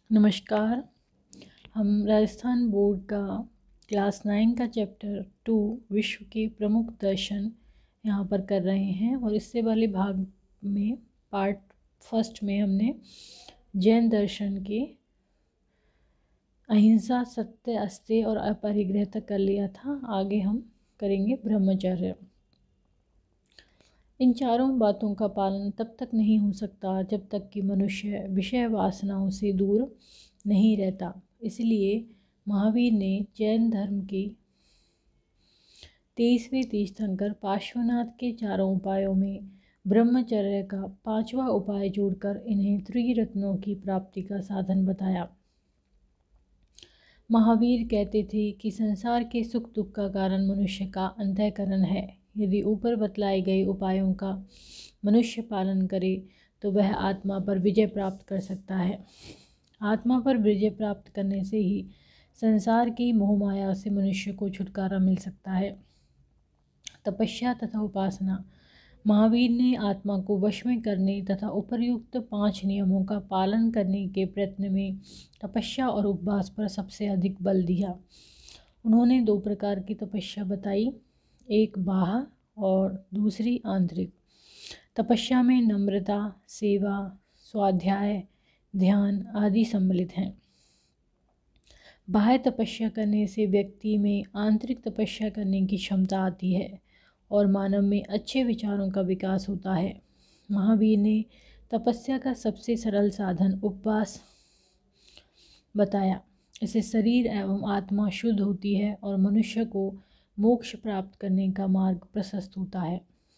नमस्कार। हम राजस्थान बोर्ड का क्लास 9 का चैप्टर 2 विश्व के प्रमुख दर्शन यहाँ पर कर रहे हैं। और इससे वाले भाग में पार्ट फर्स्ट में हमने जैन दर्शन के अहिंसा, सत्य, अस्तेय और अपरिग्रह तक कर लिया था। आगे हम करेंगे ब्रह्मचर्य। इन चारों बातों का पालन तब तक नहीं हो सकता जब तक कि मनुष्य विषय वासनाओं से दूर नहीं रहता। इसलिए महावीर ने जैन धर्म के 23वें तीर्थंकर पार्श्वनाथ के चारों उपायों में ब्रह्मचर्य का 5वां उपाय जोड़कर इन्हें त्रिरत्नों की प्राप्ति का साधन बताया। महावीर कहते थे कि संसार के सुख दुख का कारण मनुष्य का अंतःकरण है। यदि ऊपर बतलाए गए उपायों का मनुष्य पालन करे तो वह आत्मा पर विजय प्राप्त कर सकता है। आत्मा पर विजय प्राप्त करने से ही संसार की मोहमाया से मनुष्य को छुटकारा मिल सकता है। तपस्या तथा उपासना। महावीर ने आत्मा को वश में करने तथा उपर्युक्त 5 नियमों का पालन करने के प्रयत्न में तपस्या और उपवास पर सबसे अधिक बल दिया। उन्होंने 2 प्रकार की तपस्या बताई, एक बाह्य और दूसरी आंतरिक। तपस्या में नम्रता, सेवा, स्वाध्याय, ध्यान आदि सम्मिलित हैं। बाह्य तपस्या करने से व्यक्ति में आंतरिक तपस्या करने की क्षमता आती है और मानव में अच्छे विचारों का विकास होता है। महावीर ने तपस्या का सबसे सरल साधन उपवास बताया। इससे शरीर एवं आत्मा शुद्ध होती है और मनुष्य को मोक्ष प्राप्त करने का मार्ग प्रशस्त होता है।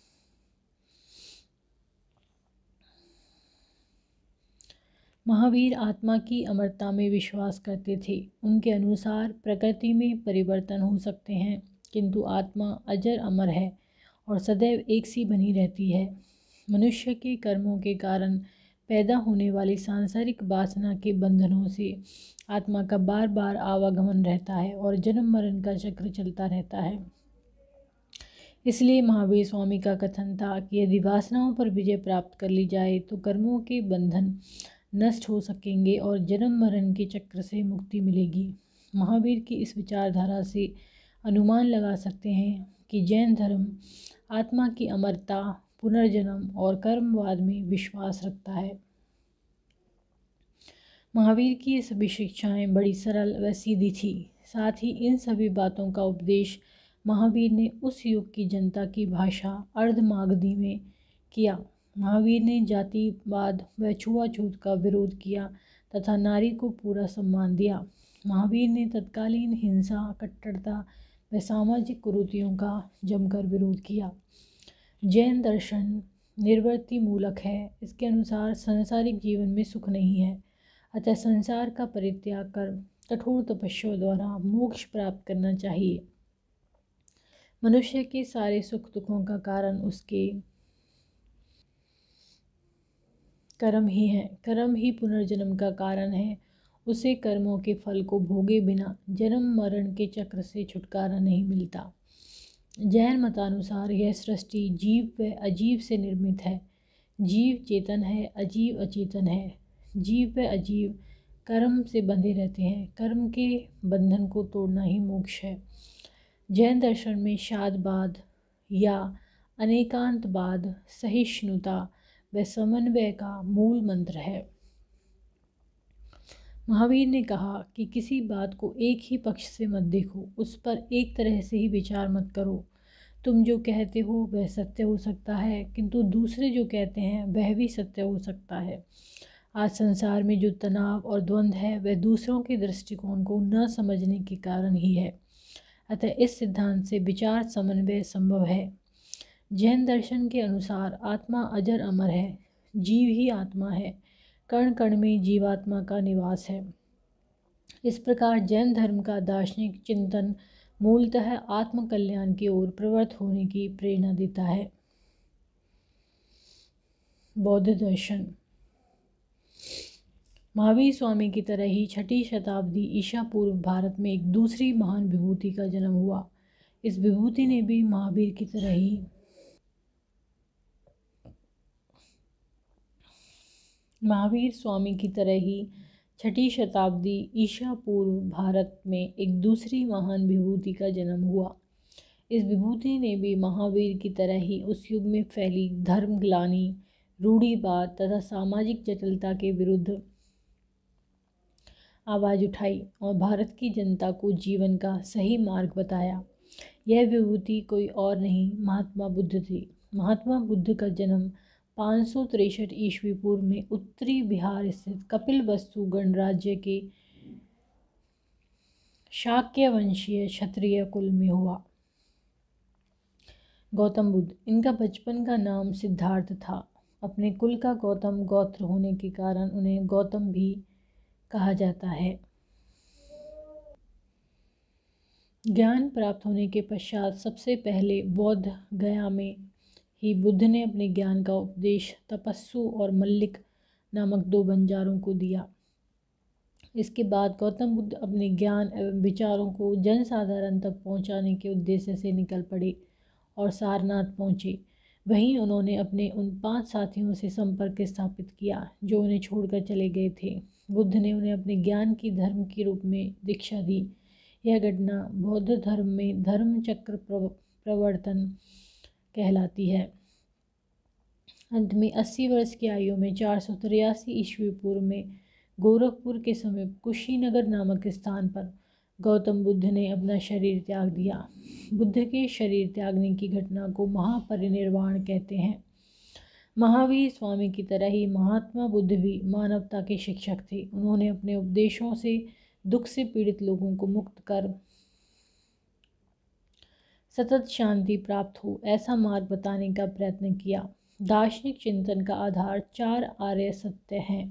महावीर आत्मा की अमरता में विश्वास करते थे। उनके अनुसार प्रकृति में परिवर्तन हो सकते हैं, किंतु आत्मा अजर अमर है और सदैव एक सी बनी रहती है। मनुष्य के कर्मों के कारण पैदा होने वाली सांसारिक वासना के बंधनों से आत्मा का बार बार आवागमन रहता है और जन्म मरण का चक्र चलता रहता है। इसलिए महावीर स्वामी का कथन था कि यदि वासनाओं पर विजय प्राप्त कर ली जाए तो कर्मों के बंधन नष्ट हो सकेंगे और जन्म मरण के चक्र से मुक्ति मिलेगी। महावीर की इस विचारधारा से अनुमान लगा सकते हैं कि जैन धर्म आत्मा की अमरता, पुनर्जन्म और कर्मवाद में विश्वास रखता है। महावीर की ये सभी शिक्षाएं बड़ी सरल व सीधी थी। साथ ही इन सभी बातों का उपदेश महावीर ने उस युग की जनता की भाषा अर्धमागधी में किया। महावीर ने जातिवाद व छुआछूत का विरोध किया तथा नारी को पूरा सम्मान दिया। महावीर ने तत्कालीन हिंसा, कट्टरता व सामाजिक कुरीतियों का जमकर विरोध किया। जैन दर्शन निर्वृत्ति मूलक है। इसके अनुसार सांसारिक जीवन में सुख नहीं है, अतः संसार का परित्याग कर कठोर तपस्या द्वारा मोक्ष प्राप्त करना चाहिए। मनुष्य के सारे सुख दुखों का कारण उसके कर्म ही है। कर्म ही पुनर्जन्म का कारण है। उसे कर्मों के फल को भोगे बिना जन्म मरण के चक्र से छुटकारा नहीं मिलता। जैन मतानुसार यह सृष्टि जीव व अजीव से निर्मित है। जीव चेतन है, अजीव अचेतन है। जीव व अजीव कर्म से बंधे रहते हैं। कर्म के बंधन को तोड़ना ही मोक्ष है। जैन दर्शन में शादवाद या अनेकांतवाद सहिष्णुता व समन्वय का मूल मंत्र है। महावीर ने कहा कि किसी बात को एक ही पक्ष से मत देखो, उस पर एक तरह से ही विचार मत करो। तुम जो कहते हो वह सत्य हो सकता है, किंतु दूसरे जो कहते हैं वह भी सत्य हो सकता है। आज संसार में जो तनाव और द्वंद्व है वह दूसरों के दृष्टिकोण को न समझने के कारण ही है। अतः इस सिद्धांत से विचार समन्वय संभव है। जैन दर्शन के अनुसार आत्मा अजर अमर है। जीव ही आत्मा है। कण कण में जीवात्मा का निवास है। इस प्रकार जैन धर्म का दार्शनिक चिंतन मूलतः आत्मकल्याण की ओर प्रवृत्त होने की प्रेरणा देता है। बौद्ध दर्शन। महावीर स्वामी की तरह ही 6ठी शताब्दी ईसा पूर्व भारत में एक दूसरी महान विभूति का जन्म हुआ। इस विभूति ने भी महावीर की तरह ही महावीर स्वामी की तरह ही छठी शताब्दी ईसा पूर्व भारत में एक दूसरी महान विभूति का जन्म हुआ। इस विभूति ने भी महावीर की तरह ही उस युग में फैली धर्मग्लानि, रूढ़िवाद तथा सामाजिक जटिलता के विरुद्ध आवाज़ उठाई और भारत की जनता को जीवन का सही मार्ग बताया। यह विभूति कोई और नहीं, महात्मा बुद्ध थी। महात्मा बुद्ध का जन्म 563 ईस्वी पूर्व में उत्तरी बिहार स्थित कपिलवस्तु गणराज्य के शाक्य वंशीय क्षत्रिय कुल में हुआ। गौतम बुद्ध, इनका बचपन का नाम सिद्धार्थ था। अपने कुल का गौतम गोत्र होने के कारण उन्हें गौतम भी कहा जाता है। ज्ञान प्राप्त होने के पश्चात सबसे पहले बौद्ध गया में ही बुद्ध ने अपने ज्ञान का उपदेश तपस्सु और मल्लिक नामक 2 बंजारों को दिया। इसके बाद गौतम बुद्ध अपने ज्ञान एवं विचारों को जनसाधारण तक पहुंचाने के उद्देश्य से निकल पड़े और सारनाथ पहुँचे। वहीं उन्होंने अपने उन 5 साथियों से संपर्क स्थापित किया जो उन्हें छोड़कर चले गए थे। बुद्ध ने उन्हें अपने ज्ञान की धर्म के रूप में दीक्षा दी। यह घटना बौद्ध धर्म में धर्म चक्र प्रवर्तन कहलाती है। अंत में 80 वर्ष की आयु में 483 ईस्वी पूर्व में गोरखपुर के समीप कुशीनगर नामक स्थान पर गौतम बुद्ध ने अपना शरीर त्याग दिया। बुद्ध के शरीर त्यागने की घटना को महापरिनिर्वाण कहते हैं। महावीर स्वामी की तरह ही महात्मा बुद्ध भी मानवता के शिक्षक थे। उन्होंने अपने उपदेशों से दुख से पीड़ित लोगों को मुक्त कर सतत शांति प्राप्त हो ऐसा मार्ग बताने का प्रयत्न किया। दार्शनिक चिंतन का आधार 4 आर्य सत्य हैं।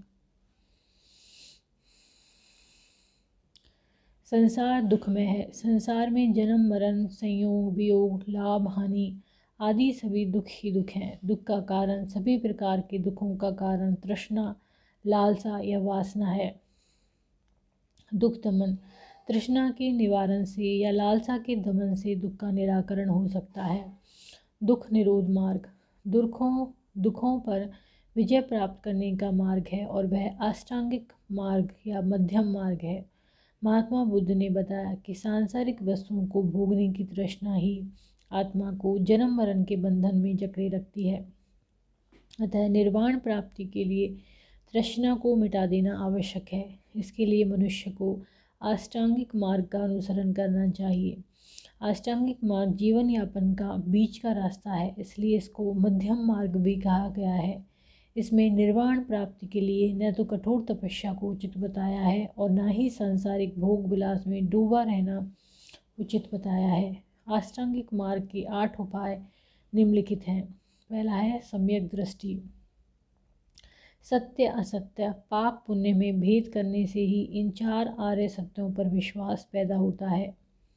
संसार दुखमय है। संसार में जन्म मरण, संयोग वियोग, लाभ हानि आदि सभी दुख ही दुख हैं। दुख का कारण, सभी प्रकार के दुखों का कारण तृष्णा, लालसा या वासना है। दुख दमन, तृष्णा के निवारण से या लालसा के दमन से दुख का निराकरण हो सकता है। दुख निरोध मार्ग दुखों पर विजय प्राप्त करने का मार्ग है और वह अष्टांगिक मार्ग या मध्यम मार्ग है। महात्मा बुद्ध ने बताया कि सांसारिक वस्तुओं को भोगने की तृष्णा ही आत्मा को जन्म मरण के बंधन में जकड़े रखती है। अतः निर्वाण प्राप्ति के लिए तृष्णा को मिटा देना आवश्यक है। इसके लिए मनुष्य को अष्टांगिक मार्ग का अनुसरण करना चाहिए। अष्टांगिक मार्ग जीवन यापन का बीच का रास्ता है, इसलिए इसको मध्यम मार्ग भी कहा गया है। इसमें निर्वाण प्राप्ति के लिए न तो कठोर तपस्या को उचित बताया है और न ही सांसारिक भोग विलास में डूबा रहना उचित बताया है। अष्टांगिक मार्ग के 8 उपाय निम्नलिखित हैं। पहला है सम्यक दृष्टि। सत्य असत्य, पाप पुण्य में भेद करने से ही इन 4 आर्य सत्यों पर विश्वास पैदा होता है।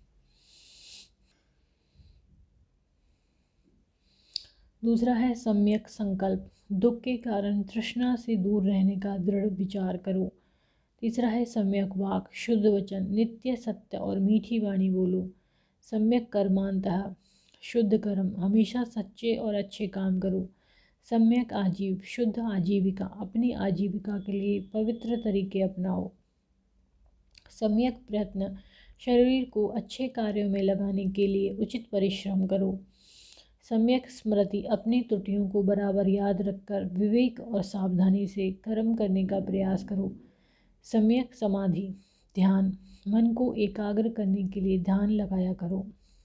दूसरा है सम्यक संकल्प। दुख के कारण तृष्णा से दूर रहने का दृढ़ विचार करो। तीसरा है सम्यक वाक, शुद्ध वचन, नित्य सत्य और मीठी वाणी बोलो। सम्यक कर्मांतः, शुद्ध कर्म, हमेशा सच्चे और अच्छे काम करो। सम्यक आजीव, शुद्ध आजीविका, अपनी आजीविका के लिए पवित्र तरीके अपनाओ। सम्यक प्रयत्न, शरीर को अच्छे कार्यों में लगाने के लिए उचित परिश्रम करो। सम्यक स्मृति, अपनी त्रुटियों को बराबर याद रखकर विवेक और सावधानी से कर्म करने का प्रयास करो। सम्यक समाधि, ध्यान, मन को एकाग्र करने के लिए ध्यान लगाया करो।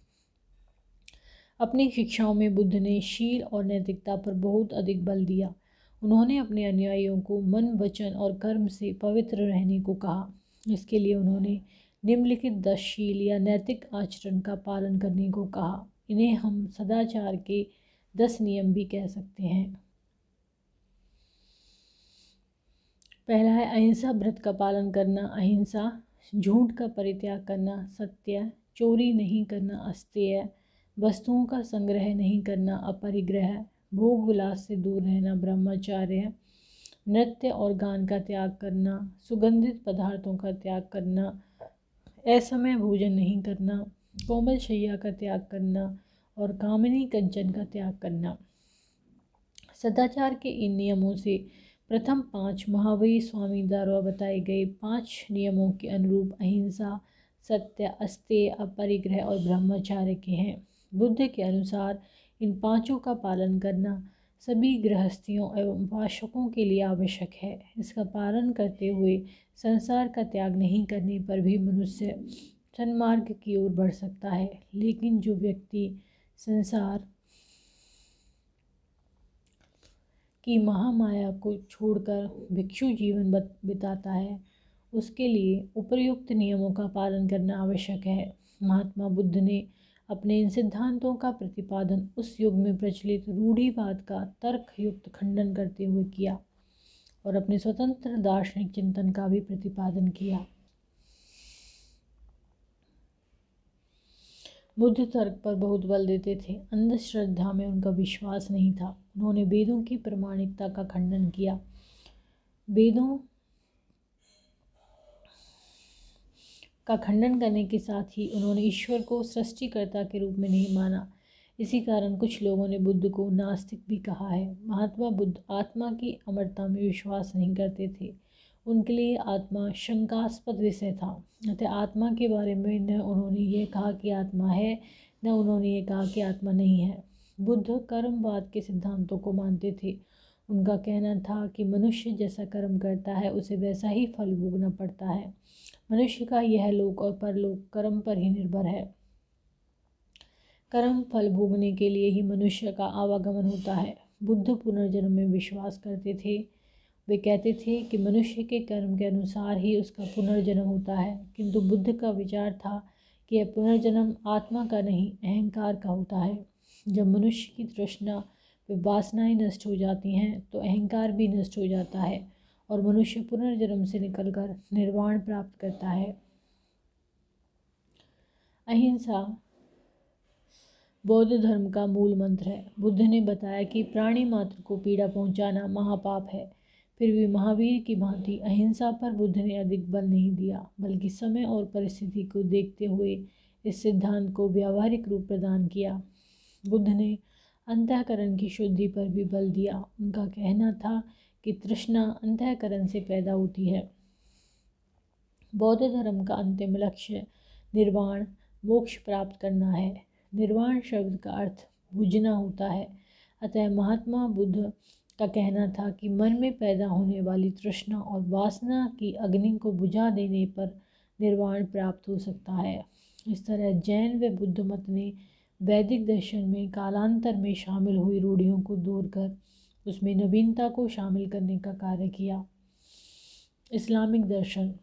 अपनी शिक्षाओं में बुद्ध ने शील और नैतिकता पर बहुत अधिक बल दिया। उन्होंने अपने अनुयायियों को मन, वचन और कर्म से पवित्र रहने को कहा। इसके लिए उन्होंने निम्नलिखित 10 शील या नैतिक आचरण का पालन करने को कहा। इन्हें हम सदाचार के 10 नियम भी कह सकते हैं। पहला है अहिंसा व्रत का पालन करना। अहिंसा, झूठ का परित्याग करना, सत्य, चोरी नहीं करना, अस्तेय, वस्तुओं का संग्रह नहीं करना, अपरिग्रह, भोग विलास से दूर रहना, ब्रह्मचार्य, नृत्य और गान का त्याग करना, सुगंधित पदार्थों का त्याग करना, असमय भोजन नहीं करना, कोमल शैया का त्याग करना और कामिनी कंचन का त्याग करना। सदाचार के इन नियमों से प्रथम 5 महावीर स्वामी द्वारा बताए गए 5 नियमों के अनुरूप अहिंसा, सत्य, अस्तेय, अपरिग्रह और ब्रह्मचर्य के हैं। बुद्ध के अनुसार इन पांचों का पालन करना सभी गृहस्थियों एवं उपासकों के लिए आवश्यक है। इसका पालन करते हुए संसार का त्याग नहीं करने पर भी मनुष्य सन्मार्ग की ओर बढ़ सकता है। लेकिन जो व्यक्ति संसार की महामाया को छोड़कर भिक्षु जीवन बिताता है, उसके लिए उपर्युक्त नियमों का पालन करना आवश्यक है। महात्मा बुद्ध ने अपने इन सिद्धांतों का प्रतिपादन उस युग में प्रचलित रूढ़िवाद का तर्कयुक्त खंडन करते हुए किया और अपने स्वतंत्र दार्शनिक चिंतन का भी प्रतिपादन किया। बुद्ध तर्क पर बहुत बल देते थे, अंधश्रद्धा में उनका विश्वास नहीं था। उन्होंने वेदों की प्रामाणिकता का खंडन किया। वेदों का खंडन करने के साथ ही उन्होंने ईश्वर को सृष्टिकर्ता के रूप में नहीं माना। इसी कारण कुछ लोगों ने बुद्ध को नास्तिक भी कहा है। महात्मा बुद्ध आत्मा की अमरता में विश्वास नहीं करते थे। उनके लिए आत्मा शंकास्पद विषय था। अतः आत्मा के बारे में न उन्होंने ये कहा कि आत्मा है, न उन्होंने ये कहा कि आत्मा नहीं है। बुद्ध कर्मवाद के सिद्धांतों को मानते थे। उनका कहना था कि मनुष्य जैसा कर्म करता है उसे वैसा ही फल भोगना पड़ता है। मनुष्य का यह लोक और परलोक कर्म पर ही निर्भर है। कर्म फल भोगने के लिए ही मनुष्य का आवागमन होता है। बुद्ध पुनर्जन्म में विश्वास करते थे। वे कहते थे कि मनुष्य के कर्म के अनुसार ही उसका पुनर्जन्म होता है, किंतु बुद्ध का विचार था कि यह पुनर्जन्म आत्मा का नहीं, अहंकार का होता है। जब मनुष्य की तृष्णा व वासनाएं नष्ट हो जाती हैं तो अहंकार भी नष्ट हो जाता है और मनुष्य पुनर्जन्म से निकलकर निर्वाण प्राप्त करता है। अहिंसा बौद्ध धर्म का मूल मंत्र है। बुद्ध ने बताया कि प्राणी मात्र को पीड़ा पहुंचाना महापाप है। फिर भी महावीर की भांति अहिंसा पर बुद्ध ने अधिक बल नहीं दिया, बल्कि समय और परिस्थिति को देखते हुए इस सिद्धांत को व्यावहारिक रूप प्रदान किया। बुद्ध ने अंतःकरण की शुद्धि पर भी बल दिया। उनका कहना था कि तृष्णा अंतःकरण से पैदा होती है। बौद्ध धर्म का अंतिम लक्ष्य निर्वाण मोक्ष प्राप्त करना है। निर्वाण शब्द का अर्थ बुझना होता है। अतः महात्मा बुद्ध का कहना था कि मन में पैदा होने वाली तृष्णा और वासना की अग्नि को बुझा देने पर निर्वाण प्राप्त हो सकता है। इस तरह जैन व बुद्ध मत ने वैदिक दर्शन में कालांतर में शामिल हुई रूढ़ियों को दूर कर उसमें नवीनता को शामिल करने का कार्य किया। इस्लामिक दर्शन।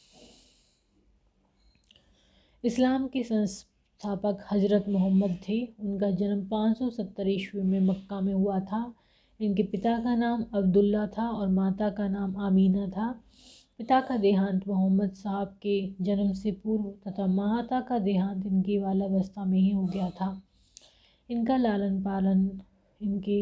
इस्लाम के संस्थापक हजरत मोहम्मद थे। उनका जन्म 570 ईस्वी में मक्का में हुआ था। इनके पिता का नाम अब्दुल्ला था और माता का नाम आमीना था। पिता का देहांत मोहम्मद साहब के जन्म से पूर्व तथा माता का देहांत इनकी बाल्यावस्था में ही हो गया था। इनका लालन पालन इनके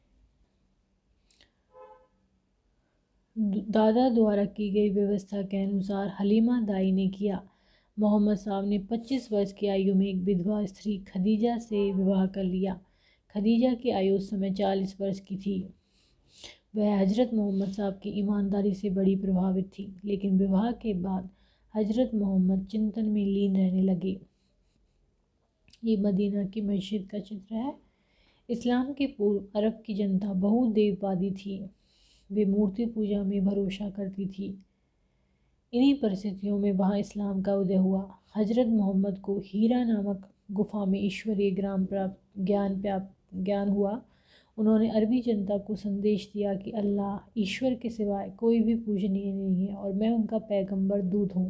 दादा द्वारा की गई व्यवस्था के अनुसार हलीमा दाई ने किया। मोहम्मद साहब ने 25 वर्ष की आयु में एक विधवा स्त्री खदीजा से विवाह कर लिया। खदीजा की आयु उस समय 40 वर्ष की थी। वह हजरत मोहम्मद साहब की ईमानदारी से बड़ी प्रभावित थी, लेकिन विवाह के बाद हजरत मोहम्मद चिंतन में लीन रहने लगे। ये मदीना की मस्जिद का चित्र है। इस्लाम के पूर्व अरब की जनता बहुदेववादी थी। वे मूर्ति पूजा में भरोसा करती थी। इन्हीं परिस्थितियों में वहाँ इस्लाम का उदय हुआ। हजरत मोहम्मद को हीरा नामक गुफा में ईश्वरीय ज्ञान हुआ। उन्होंने अरबी जनता को संदेश दिया कि अल्लाह ईश्वर के सिवाय कोई भी पूजनीय नहीं है और मैं उनका पैगंबर दूत हूँ।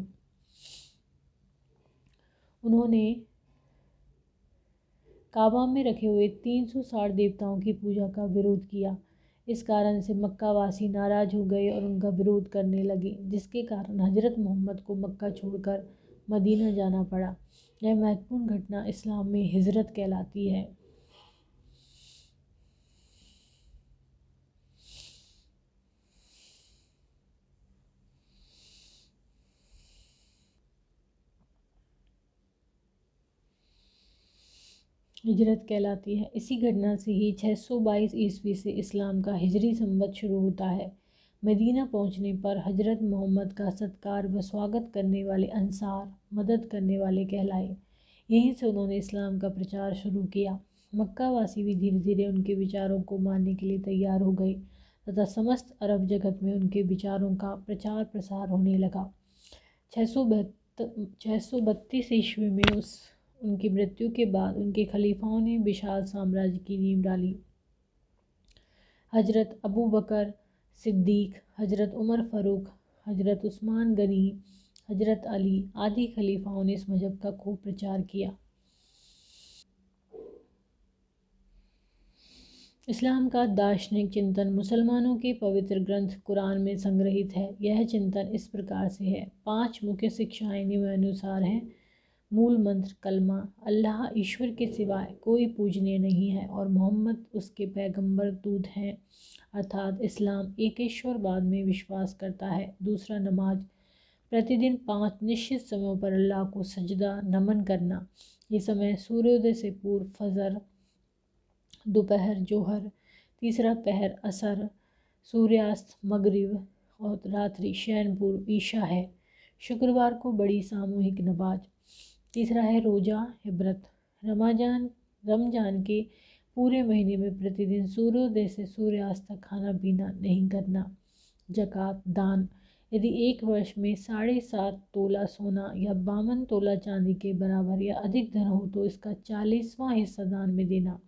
उन्होंने काबा में रखे हुए 360 देवताओं की पूजा का विरोध किया। इस कारण से मक्कावासी नाराज हो गए और उनका विरोध करने लगे, जिसके कारण हजरत मोहम्मद को मक्का छोड़कर मदीना जाना पड़ा। यह महत्वपूर्ण घटना इस्लाम में हिजरत कहलाती है। इसी घटना से ही 622 ईस्वी से इस्लाम का हिजरी संवत शुरू होता है। मदीना पहुंचने पर हजरत मोहम्मद का सत्कार व स्वागत करने वाले अंसार मदद करने वाले कहलाए। यहीं से उन्होंने इस्लाम का प्रचार शुरू किया। मक्का वासी भी धीरे धीरे उनके विचारों को मानने के लिए तैयार हो गए तथा समस्त अरब जगत में उनके विचारों का प्रचार प्रसार होने लगा। 632 ईस्वी में उनकी मृत्यु के बाद उनके खलीफाओं ने विशाल साम्राज्य की नींव डाली। हजरत अबू बकर सिद्दीक, हजरत उमर फ़ारूक, हजरत उस्मान गनी, हजरत अली आदि खलीफाओं ने इस मजहब का खूब प्रचार किया। इस्लाम का दार्शनिक चिंतन मुसलमानों के पवित्र ग्रंथ कुरान में संग्रहित है। यह चिंतन इस प्रकार से है। 5 मुख्य शिक्षाएं निम्नानुसार हैं। मूल मंत्र कलमा, अल्लाह ईश्वर के सिवाय कोई पूजनीय नहीं है और मोहम्मद उसके पैगंबर दूत हैं, अर्थात इस्लाम एक ईश्वरवाद में विश्वास करता है। दूसरा, नमाज, प्रतिदिन 5 निश्चित समयों पर अल्लाह को सजदा नमन करना। ये समय सूर्योदय से पूर्व फजर, दोपहर जोहर, तीसरा पहर असर, सूर्यास्त मगरिब और रात्रि शयन पूर्व ईशा है। शुक्रवार को बड़ी सामूहिक नमाज। तीसरा है रोज़ा या व्रत। रमजान के पूरे महीने में प्रतिदिन सूर्योदय से सूर्यास्त तक खाना पीना नहीं करना। ज़कात, दान, यदि एक वर्ष में 7.5 तोला सोना या 52 तोला चांदी के बराबर या अधिक धन हो तो इसका 40वां हिस्सा दान में देना।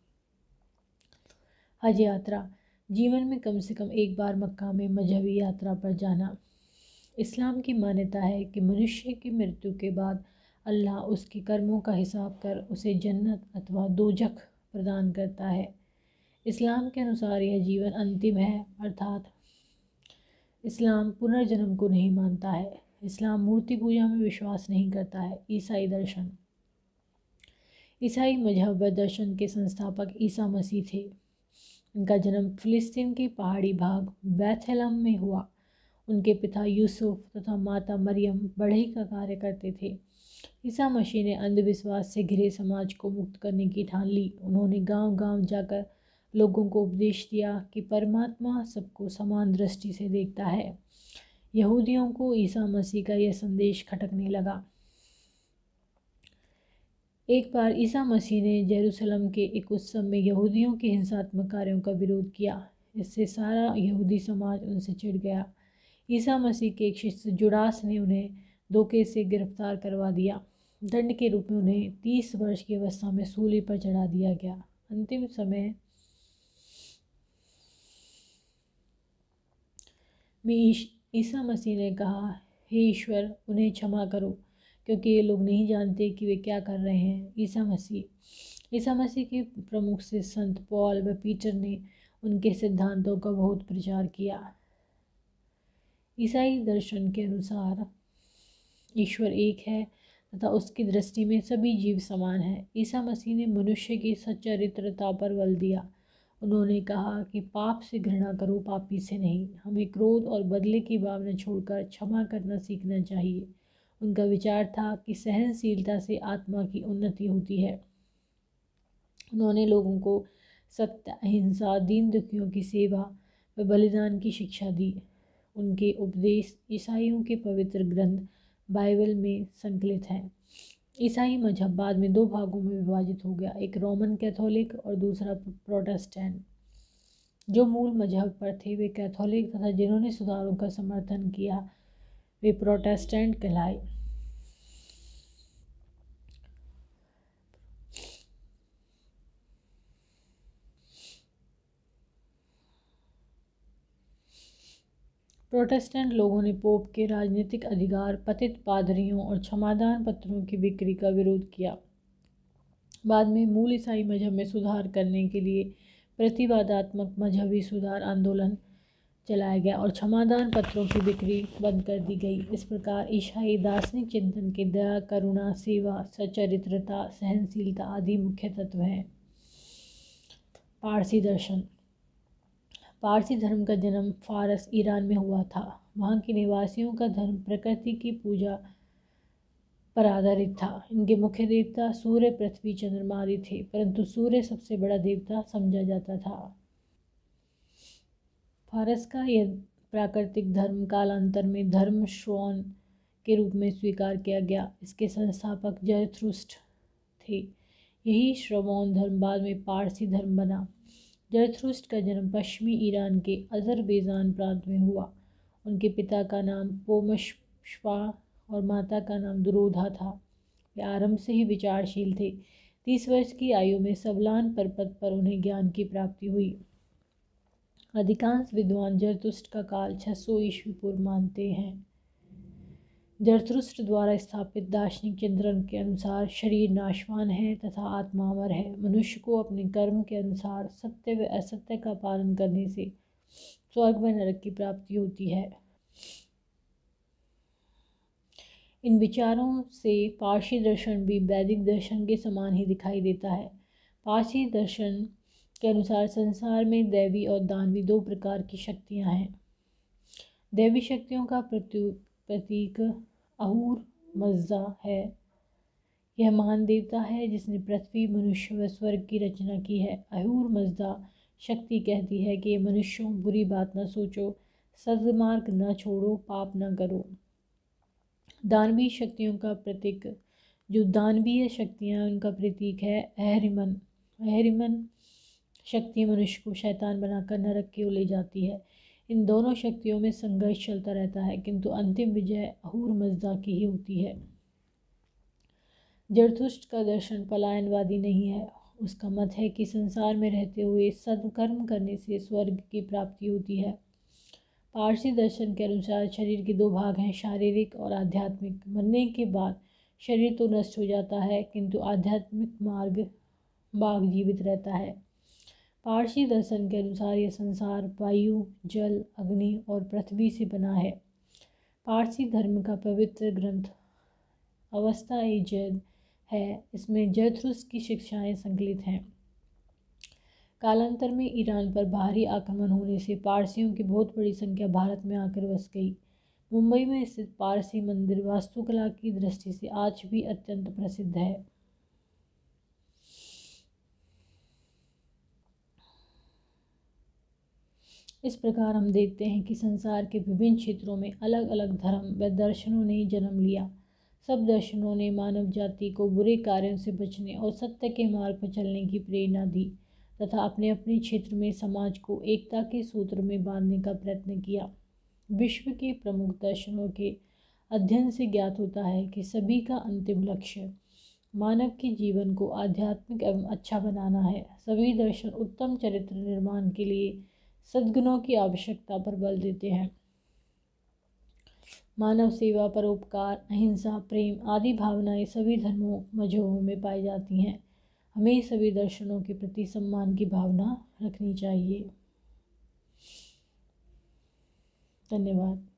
हज यात्रा, जीवन में कम से कम एक बार मक्का में मजहबी यात्रा पर जाना। इस्लाम की मान्यता है कि मनुष्य की मृत्यु के बाद अल्लाह उसके कर्मों का हिसाब कर उसे जन्नत अथवा दोजख प्रदान करता है। इस्लाम के अनुसार यह जीवन अंतिम है, अर्थात इस्लाम पुनर्जन्म को नहीं मानता है। इस्लाम मूर्ति पूजा में विश्वास नहीं करता है। ईसाई दर्शन, ईसाई मजहब व दर्शन के संस्थापक ईसा मसीह थे। उनका जन्म फिलिस्तीन के पहाड़ी भाग बैथलहम में हुआ। उनके पिता यूसुफ तथा माता मरियम बढ़ई का कार्य करते थे। ईसा मसीह ने अंधविश्वास से घिरे समाज को मुक्त करने की ठान ली। उन्होंने गांव-गांव जाकर लोगों को उपदेश दिया कि परमात्मा सबको समान दृष्टि से देखता है। यहूदियों को ईसा मसीह का यह संदेश खटकने लगा। एक बार ईसा मसीह ने जेरूसलम के एक उत्सव में यहूदियों के हिंसात्मक कार्यों का विरोध किया। इससे सारा यहूदी समाज उनसे चिढ़ गया। ईसा मसीह के एक शिष्य जुडास ने उन्हें धोखे से गिरफ्तार करवा दिया। दंड के रूप में उन्हें 30 वर्ष की अवस्था में सूली पर चढ़ा दिया गया। अंतिम समय में ईसा मसीह ने कहा, हे ईश्वर, उन्हें क्षमा करो क्योंकि ये लोग नहीं जानते कि वे क्या कर रहे हैं। ईसा मसीह के प्रमुख से संत पॉल व पीटर ने उनके सिद्धांतों का बहुत प्रचार किया। ईसाई दर्शन के अनुसार ईश्वर एक है तथा उसकी दृष्टि में सभी जीव समान हैं। ईसा मसीह ने मनुष्य की सच्चरित्रता पर बल दिया। उन्होंने कहा कि पाप से घृणा करो, पापी से नहीं। हमें क्रोध और बदले की भावना छोड़कर क्षमा करना सीखना चाहिए। उनका विचार था कि सहनशीलता से आत्मा की उन्नति होती है। उन्होंने लोगों को सत्य, अहिंसा, दीन दुखियों की सेवा व बलिदान की शिक्षा दी। उनके उपदेश ईसाइयों के पवित्र ग्रंथ बाइबल में संकलित हैं। ईसाई मजहब बाद में 2 भागों में विभाजित हो गया, एक रोमन कैथोलिक और दूसरा प्रोटेस्टेंट। जो मूल मजहब पर थे वे कैथोलिक तथा जिन्होंने सुधारों का समर्थन किया वे प्रोटेस्टेंट कहलाए। प्रोटेस्टेंट लोगों ने पोप के राजनीतिक अधिकार, पतित पादरियों और क्षमादान पत्रों की बिक्री का विरोध किया। बाद में मूल ईसाई मजहब में सुधार करने के लिए प्रतिवादात्मक मजहबी सुधार आंदोलन चलाया गया और क्षमादान पत्रों की बिक्री बंद कर दी गई। इस प्रकार ईसाई दार्शनिक चिंतन के दया, करुणा, सेवा, सच्चरित्रता, सहनशीलता आदि मुख्य तत्व हैं। पारसी दर्शन, पारसी धर्म का जन्म फारस, ईरान में हुआ था। वहाँ के निवासियों का धर्म प्रकृति की पूजा पर आधारित था। इनके मुख्य देवता सूर्य, पृथ्वी, चंद्रमा आदि थे, परंतु सूर्य सबसे बड़ा देवता समझा जाता था। प्राकृतिक धर्म कालांतर में धर्म श्रवण के रूप में स्वीकार किया गया। इसके संस्थापक जरथुस्त्र थे। यही श्रमण धर्म बाद में पारसी धर्म बना। जरथुस्त्र का जन्म पश्चिमी ईरान के अज़रबैजान प्रांत में हुआ। उनके पिता का नाम पोमशपा और माता का नाम दुरोधा था। वे आरंभ से ही विचारशील थे। 30 वर्ष की आयु में सबलान पर्वत पर उन्हें ज्ञान की प्राप्ति हुई। अधिकांश विद्वान जरथुस्त्र का काल 600 ईस्वी पूर्व मानते हैं। जरथुस्त्र द्वारा स्थापित दार्शनिक चिंतन के अनुसार शरीर नाशवान है तथा आत्मा अमर है। मनुष्य को अपने कर्म के अनुसार सत्य व असत्य का पालन करने से स्वर्ग व नरक की प्राप्ति होती है। इन विचारों से पारसी दर्शन भी वैदिक दर्शन के समान ही दिखाई देता है। पारसी दर्शन के अनुसार संसार में दैवी और दानवी 2 प्रकार की शक्तियाँ हैं। दैवी शक्तियों का प्रतीक अहूर मज़दा है। यह महान देवता है जिसने पृथ्वी, मनुष्य व स्वर्ग की रचना की है। अहूर मज़दा शक्ति कहती है कि मनुष्यों, बुरी बात न सोचो, सद्मार्ग न छोड़ो, पाप न करो। दानवीय शक्तियों का प्रतीक, जो दानवीय शक्तियाँ उनका प्रतीक है अहरिमन। अहरिमन शक्ति मनुष्य को शैतान बनाकर नरक की ओर ले जाती है। इन दोनों शक्तियों में संघर्ष चलता रहता है, किंतु अंतिम विजय अहूर मज़दा की ही होती है। जरथुस्त्र का दर्शन पलायनवादी नहीं है। उसका मत है कि संसार में रहते हुए सद्कर्म करने से स्वर्ग की प्राप्ति होती है। पारसी दर्शन के अनुसार शरीर के 2 भाग हैं, शारीरिक और आध्यात्मिक। मरने के बाद शरीर तो नष्ट हो जाता है, किंतु आध्यात्मिक भाग जीवित रहता है। पारसी दर्शन के अनुसार यह संसार वायु, जल, अग्नि और पृथ्वी से बना है। पारसी धर्म का पवित्र ग्रंथ अवस्था-ए-जद है। इसमें जरथुस्त्र की शिक्षाएं संकलित हैं। कालांतर में ईरान पर बाहरी आक्रमण होने से पारसियों की बहुत बड़ी संख्या भारत में आकर बस गई। मुंबई में स्थित पारसी मंदिर वास्तुकला की दृष्टि से आज भी अत्यंत प्रसिद्ध है। इस प्रकार हम देखते हैं कि संसार के विभिन्न क्षेत्रों में अलग अलग धर्म व दर्शनों ने जन्म लिया। सब दर्शनों ने मानव जाति को बुरे कार्यों से बचने और सत्य के मार्ग पर चलने की प्रेरणा दी तथा अपने अपने क्षेत्र में समाज को एकता के सूत्र में बांधने का प्रयत्न किया। विश्व के प्रमुख दर्शनों के अध्ययन से ज्ञात होता है कि सभी का अंतिम लक्ष्य मानव के जीवन को आध्यात्मिक एवं अच्छा बनाना है। सभी दर्शन उत्तम चरित्र निर्माण के लिए सद्गुणों की आवश्यकता पर बल देते हैं। मानव सेवा, परोपकार, अहिंसा, प्रेम आदि भावनाएं सभी धर्मों मजहबों में पाई जाती हैं। हमें सभी दर्शनों के प्रति सम्मान की भावना रखनी चाहिए। धन्यवाद।